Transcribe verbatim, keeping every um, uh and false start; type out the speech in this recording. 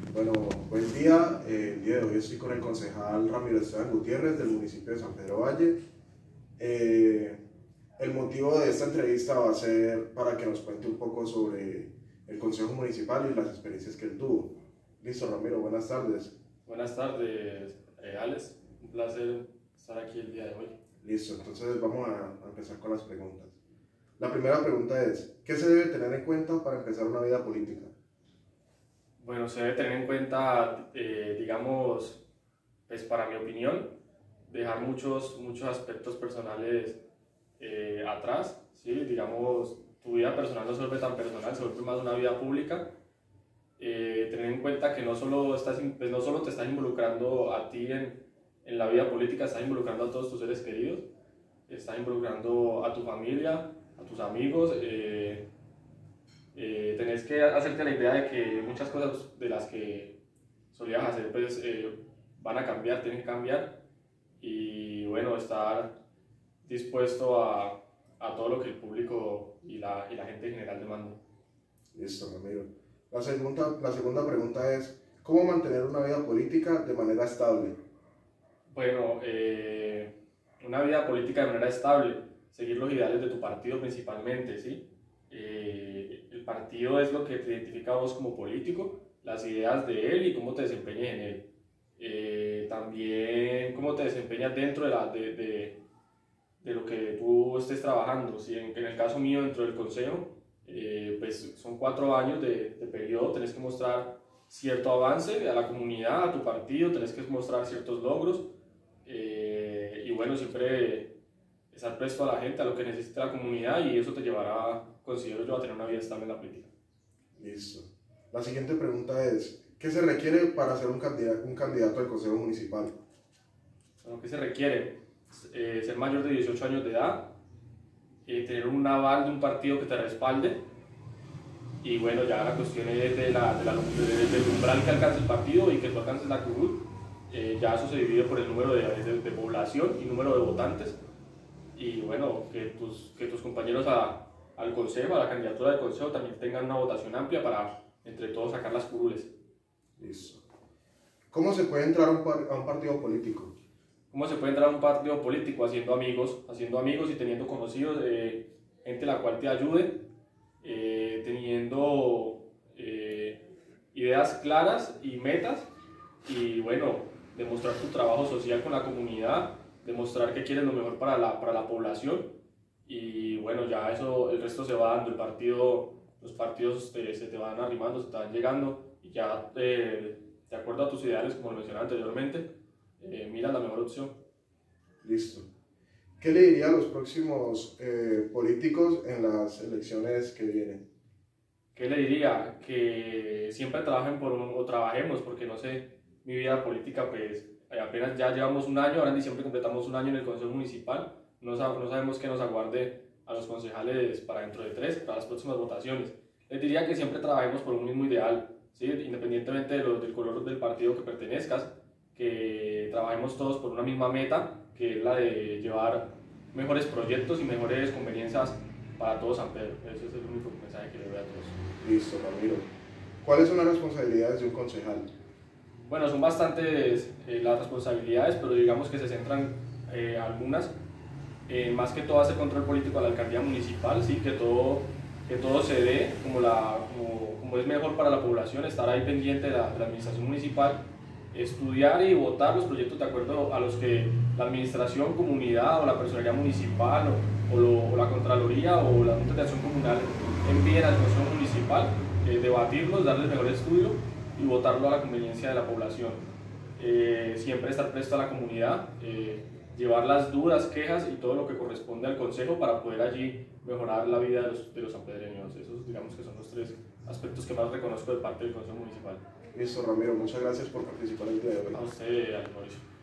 Bueno, buen día. Eh, el día de hoy estoy con el concejal Ramiro Esteban Gutiérrez del municipio de San Pedro Valle. Eh, el motivo de esta entrevista va a ser para que nos cuente un poco sobre el Consejo Municipal y las experiencias que él tuvo. Listo, Ramiro, buenas tardes. Buenas tardes, eh, Alex. Un placer estar aquí el día de hoy. Listo, entonces vamos a, a empezar con las preguntas. La primera pregunta es, ¿qué se debe tener en cuenta para empezar una vida política? Bueno, se debe tener en cuenta, eh, digamos, pues para mi opinión, dejar muchos, muchos aspectos personales eh, atrás, ¿sí? Digamos, tu vida personal no se vuelve tan personal, se vuelve más una vida pública. Eh, tener en cuenta que no solo, estás, pues no solo te estás involucrando a ti en, en la vida política, estás involucrando a todos tus seres queridos, estás involucrando a tu familia, a tus amigos. Eh, eh, tenés que hacerte la idea de que muchas cosas de las que solías hacer pues, eh, van a cambiar, tienen que cambiar, y bueno, estar dispuesto a, a todo lo que el público y la, y la gente en general demanda. Listo, Ramiro. La segunda, la segunda pregunta es, ¿cómo mantener una vida política de manera estable? Bueno, eh, una vida política de manera estable, seguir los ideales de tu partido principalmente, ¿sí? Eh, el partido es lo que te identifica a vos como político, las ideas de él y cómo te desempeñas en él. Eh, también cómo te desempeñas dentro de, la, de, de, de lo que tú estés trabajando, ¿sí? En, en el caso mío, dentro del consejo, eh, pues son cuatro años de, de periodo, tenés que mostrar cierto avance a la comunidad, a tu partido, tenés que mostrar ciertos logros. Eh, y bueno, siempre estar presto a la gente, a lo que necesita la comunidad, y eso te llevará, considero yo, a tener una vida estable en la política. Listo. La siguiente pregunta es, ¿qué se requiere para ser un candidato, un candidato al Consejo Municipal? Bueno, ¿qué se requiere? Eh, ser mayor de dieciocho años de edad, eh, tener un aval de un partido que te respalde, y bueno, ya la cuestión es de la, de la, de, del umbral que alcance el partido y que tú alcances la curul. Eh, ya eso se divide por el número de, de, de población y número de votantes, y bueno, que tus, que tus compañeros a, al consejo, a la candidatura del consejo, también tengan una votación amplia para entre todos sacar las curules. Listo. ¿Cómo se puede entrar a un, par, a un partido político? ¿Cómo se puede entrar a un partido político? Haciendo amigos, haciendo amigos y teniendo conocidos, eh, gente la cual te ayude, eh, teniendo eh, ideas claras y metas, y bueno, demostrar tu trabajo social con la comunidad, demostrar que quieres lo mejor para la, para la población, y bueno, ya eso, el resto se va dando, el partido, los partidos te, se te van arrimando, se te van llegando, y ya eh, de acuerdo a tus ideales, como lo mencionaba anteriormente, eh, mira la mejor opción. Listo. ¿Qué le diría a los próximos eh, políticos en las elecciones que vienen? ¿Qué le diría? Que siempre trabajen por un, o trabajemos, porque no sé, mi vida política, pues apenas ya llevamos un año, ahora en diciembre completamos un año en el Consejo Municipal, no, sab no sabemos qué nos aguarde a los concejales para dentro de tres, para las próximas votaciones. Les diría que siempre trabajemos por un mismo ideal, ¿sí? Independientemente de lo, del color del partido que pertenezcas, que trabajemos todos por una misma meta, que es la de llevar mejores proyectos y mejores conveniencias para todo San Pedro. Ese es el único mensaje que le doy a todos. Listo, Ramiro. ¿Cuáles son las responsabilidades de un concejal? Bueno, son bastantes eh, las responsabilidades, pero digamos que se centran eh, algunas, eh, más que todo hacer control político a la alcaldía municipal, ¿sí? que, todo, que todo se dé como, la, como, como es mejor para la población, estar ahí pendiente de la, de la administración municipal, estudiar y votar los proyectos de acuerdo a los que la administración, comunidad o la personalidad municipal o, o, lo, o la Contraloría o la Junta de Acción Comunal envíen al Consejo Municipal, eh, debatirlos, darles mejor estudio y votarlo a la conveniencia de la población. Eh, siempre estar presto a la comunidad, eh, llevar las dudas, quejas y todo lo que corresponde al consejo para poder allí mejorar la vida de los, de los sanpedreños. Esos, digamos, que son los tres aspectos que más reconozco de parte del Consejo Municipal. Listo, Ramiro, muchas gracias por participar en el día de hoy. A usted, Mauricio.